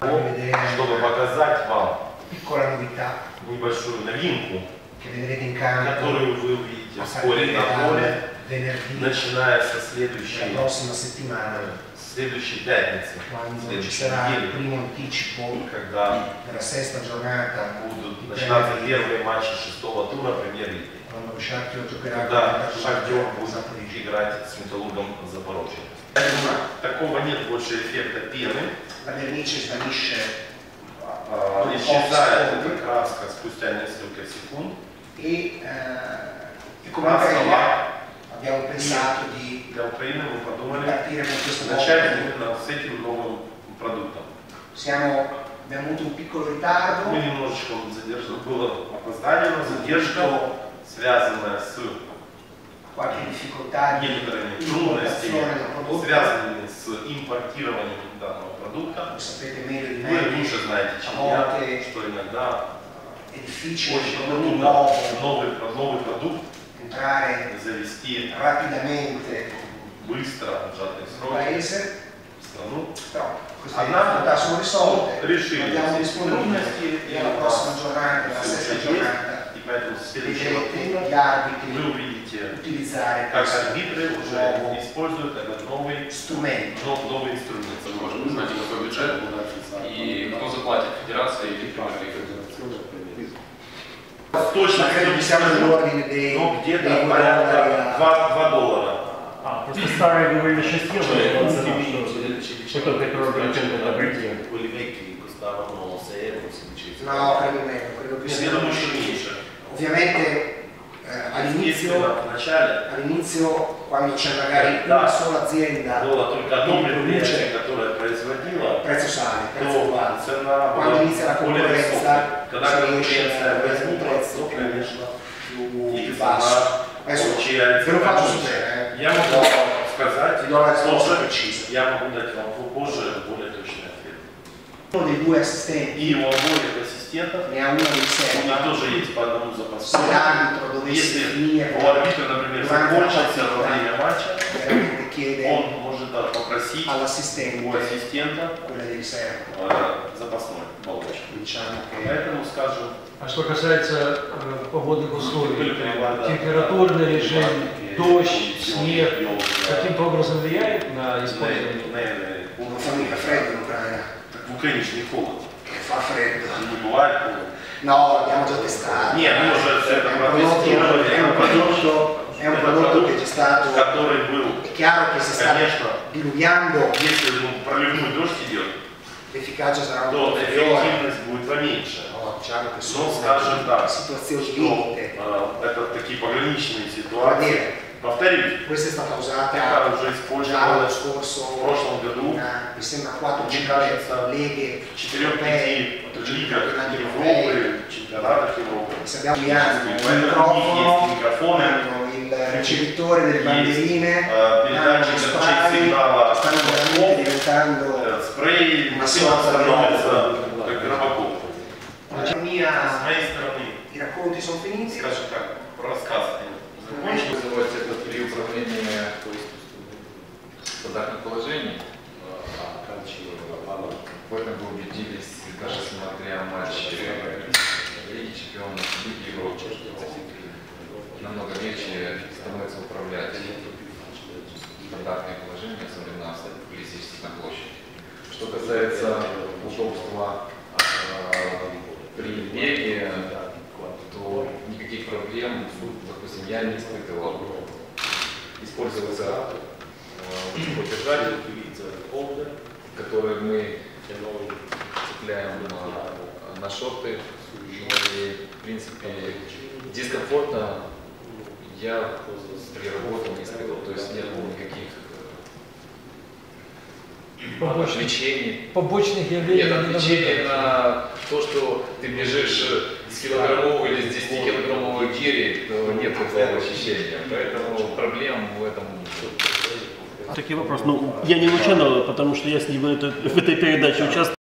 чтобы показать вам небольшую новинку, которую вы увидите вскоре на поле, начиная со следующей пятницы, следующей недели, когда будут начинаться первые матчи 6-го тура премьер-лиги, когда Шахтер будет играть с Металлургом Запорожье. Такого нет больше эффекта пены. Исчезает эта краска спустя несколько секунд. Для Украины мы подумали начать именно с этим новым продуктом. Мы немножечко задержали, было опоздание, задержка, связанная с некоторыми трудностями, связанными с импортированием данного продукта. Вы лучше знаете, чем я, что иногда очень трудно новый продукт завести быстро, в сжатые сроки в страну. Однако решили все трудности, и у нас все уже есть, и поэтому в следующем году вы увидите, как арбитры уже используют этот новый инструмент. Можно узнать, какой бюджет и кто заплатит, федерация или премьер-лига. Точно, но где-то порядка $2. Просто старые говорили 6 евро, что только первый процент обойти. No, credo meno, credo che sia ovviamente all'inizio quando c'è magari una sola azienda il prezzo sale, il prezzo uguale. Quando inizia la concorrenza si riesce a avere un prezzo più basso. Adesso ve lo faccio sapere, Я могу сказать, ti do la risposta precisa. я могу дать вам позже более точный ответ. Uno dei due assistenti И у обоих ассистентов ne ha uno di у них riserva. тоже есть по одному Se запасу. l'arbitro dovesse Если finire у арбитра, например, закончился во время матча, veramente chiede он может попросить all'assistente у ассистента quella di riserva. запасной баллончик. Diciamo che Поэтому скажем, А что касается погодных условий, температурный режим, дождь, снег, каким-то образом влияет на использование? non fa mica freddo in Ucraina, в Украине же не холодно. fa freddo. Не бывает холодно. No, l'abbiamo già testato. Нет, мы уже все это È протестировали. un prodotto che c'è stato. Который был, È chiaro che se sta конечно, diluviando если проливной дождь идет, l'efficacia sarà un то po' inferiore. эффективность будет поменьше. No, diciamo che Ну, sono скажем так, situazioni что limite. это такие пограничные Vuol ситуации. dire, Повторюсь, questa è stata usata это уже già использовалось l'anno в scorso прошлом году mi sembra Мне кажется, 4-5 leghe в 4-5 лигах Европы, чемпионатах Европы. Se abbiamo gli hanno il Поэтому у них есть microfono, микрофоны, hanno il ricevitore delle bandierine, передатчик hanno спray, spray, сигнала, stanno veramente diventando спрей, una все sorta становится как гробокоп. С моей стороны, i racconti sono finiti. скажем так, рассказ закончен. Вызывать это при управлении стандартных положений. В этом вы убедились, даже смотря матч Лиги Чемпионов, Лиги Европы, намного легче становится управлять стандартные положения, особенно вблизи на площади. Что касается удобства при беге, то никаких проблем, допустим, я не испытывал. Используется держатель, который мы цепляем на шорты. И, в принципе, дискомфорта я при работе не испытывал, то есть нет никаких отвлечений. Побочных явлений? Нет, отвлечений на то, что ты бежишь с килограммовой или с 10-килограммовой гири, то нет такого ощущения. Поэтому проблем в этом нет. Такой вопрос. Ну, я не участвовал, потому что я с ним в этой передаче участвовал.